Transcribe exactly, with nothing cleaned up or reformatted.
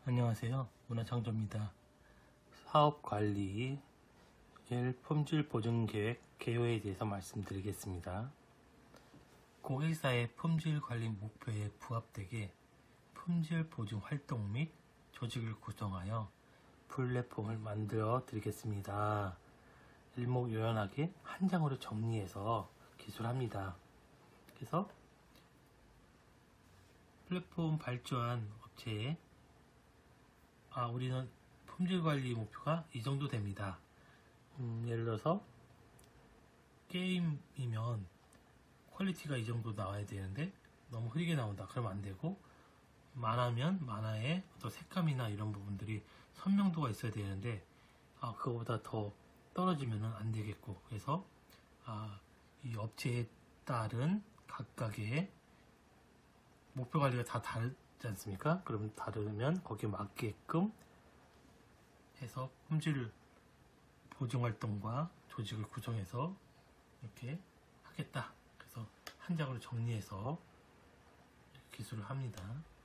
안녕하세요. 문화창조입니다. 사업관리 품질 보증 계획 개요에 대해서 말씀드리겠습니다. 고객사의 품질 관리 목표에 부합되게 품질 보증 활동 및 조직을 구성하여 플랫폼을 만들어 드리겠습니다. 일목요연하게 한 장으로 정리해서 기술합니다. 그래서 플랫폼 발주한 업체에 아, 우리는 품질관리 목표가 이 정도 됩니다. 음, 예를 들어서 게임이면 퀄리티가 이 정도 나와야 되는데 너무 흐리게 나온다. 그러면 안 되고, 만화면 만화의 어떤 색감이나 이런 부분들이 선명도가 있어야 되는데 아, 그거보다 더 떨어지면 안 되겠고, 그래서 아, 이 업체에 따른 각각의 목표 관리가 다 다르지 않습니까? 그럼 다르면 거기에 맞게끔 해서 품질 보증 활동과 조직을 구성해서 이렇게 하겠다. 그래서 한 장으로 정리해서 기술을 합니다.